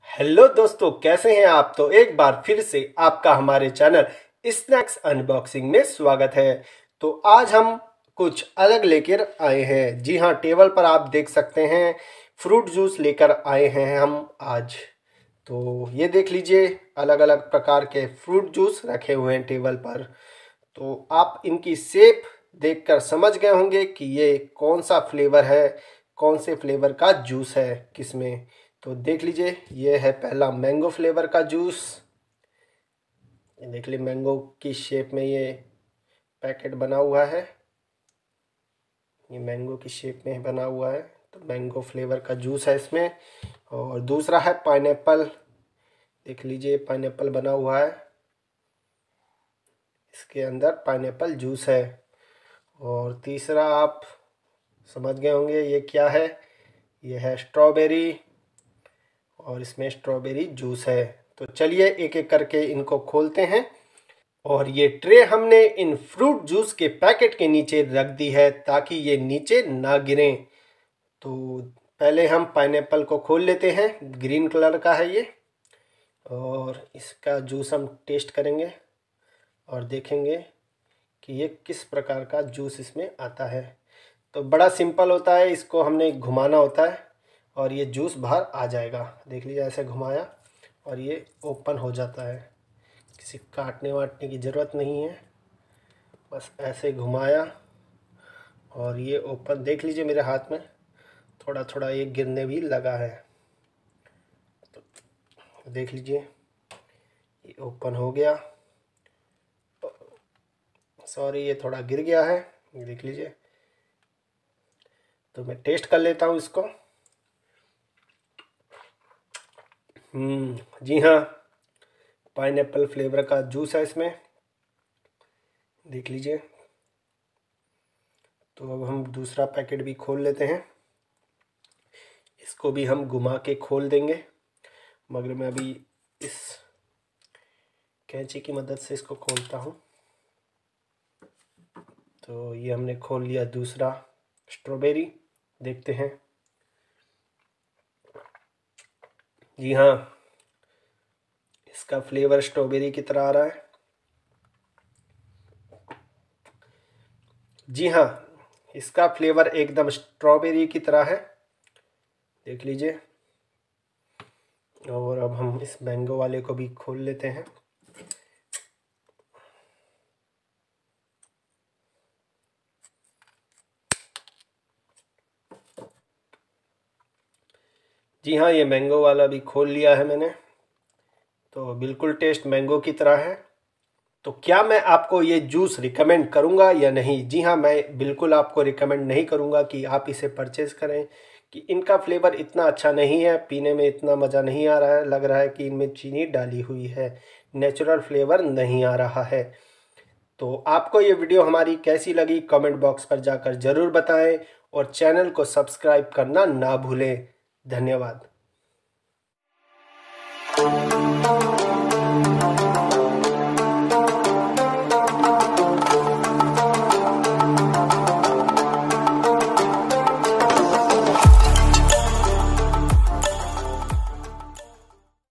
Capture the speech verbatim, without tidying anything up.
Hello दोस्तों, कैसे हैं आप। तो एक बार फिर से आपका हमारे चैनल स्नैक्स अनबॉक्सिंग में स्वागत है। तो आज हम कुछ अलग लेकर आए हैं। जी हाँ, टेबल पर आप देख सकते हैं फ्रूट जूस लेकर आए हैं हम आज। तो ये देख लीजिए, अलग अलग प्रकार के फ्रूट जूस रखे हुए हैं टेबल पर। तो आप इनकी शेप देखकर समझ गए होंगे कि ये कौन सा फ्लेवर है, कौन से फ्लेवर का जूस है किसमें। तो देख लीजिए, ये है पहला मैंगो फ्लेवर का जूस। ये देख लीजिए, मैंगो की शेप में ये पैकेट बना हुआ है। ये मैंगो की शेप में बना हुआ है, तो मैंगो फ्लेवर का जूस है इसमें। और दूसरा है पाइनएप्पल। देख लीजिए, पाइनएप्पल बना हुआ है, इसके अंदर पाइनएप्पल जूस है। और तीसरा आप समझ गए होंगे ये क्या है, ये है स्ट्रॉबेरी, और इसमें स्ट्रॉबेरी जूस है। तो चलिए एक एक करके इनको खोलते हैं। और ये ट्रे हमने इन फ्रूट जूस के पैकेट के नीचे रख दी है ताकि ये नीचे ना गिरें। तो पहले हम पाइनएप्पल को खोल लेते हैं, ग्रीन कलर का है ये। और इसका जूस हम टेस्ट करेंगे और देखेंगे कि ये किस प्रकार का जूस इसमें आता है। तो बड़ा सिंपल होता है, इसको हमने घुमाना होता है और ये जूस बाहर आ जाएगा। देख लीजिए, ऐसे घुमाया और ये ओपन हो जाता है। किसी काटने वाटने की ज़रूरत नहीं है, बस ऐसे घुमाया और ये ओपन। देख लीजिए, मेरे हाथ में थोड़ा थोड़ा ये गिरने भी लगा है। तो देख लीजिए, ये ओपन हो गया। सॉरी, ये थोड़ा गिर गया है, ये देख लीजिए। तो मैं टेस्ट कर लेता हूँ इसको। हम्म जी हाँ, पाइनएप्पल फ्लेवर का जूस है इसमें, देख लीजिए। तो अब हम दूसरा पैकेट भी खोल लेते हैं। इसको भी हम घुमा के खोल देंगे, मगर मैं अभी इस कैंची की मदद से इसको खोलता हूँ। तो ये हमने खोल लिया दूसरा स्ट्रॉबेरी। देखते हैं। जी हाँ, इसका फ्लेवर स्ट्रॉबेरी की तरह आ रहा है। जी हाँ, इसका फ्लेवर एकदम स्ट्रॉबेरी की तरह है, देख लीजिए। और अब हम इस मैंगो वाले को भी खोल लेते हैं। जी हाँ, ये मैंगो वाला भी खोल लिया है मैंने। तो बिल्कुल टेस्ट मैंगो की तरह है। तो क्या मैं आपको ये जूस रिकमेंड करूँगा या नहीं? जी हाँ, मैं बिल्कुल आपको रिकमेंड नहीं करूँगा कि आप इसे परचेज़ करें, कि इनका फ्लेवर इतना अच्छा नहीं है, पीने में इतना मज़ा नहीं आ रहा है। लग रहा है कि इनमें चीनी डाली हुई है, नेचुरल फ्लेवर नहीं आ रहा है। तो आपको ये वीडियो हमारी कैसी लगी कमेंट बॉक्स पर जाकर ज़रूर बताएं और चैनल को सब्सक्राइब करना ना भूलें। धन्यवाद।